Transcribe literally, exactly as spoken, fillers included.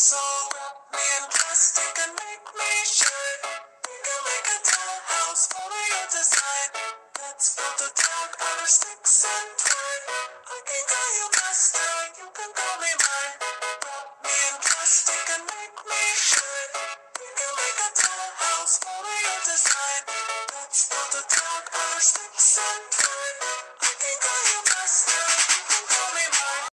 So wrap me in plastic and make me shine. We can make a dollhouse, follow your design. Let's build a dog out of sticks and twine. I can call you master, you can call me mine. Wrap me in plastic and make me shine. We can make a dollhouse, follow your design. Let's build a dog out of sticks and twine.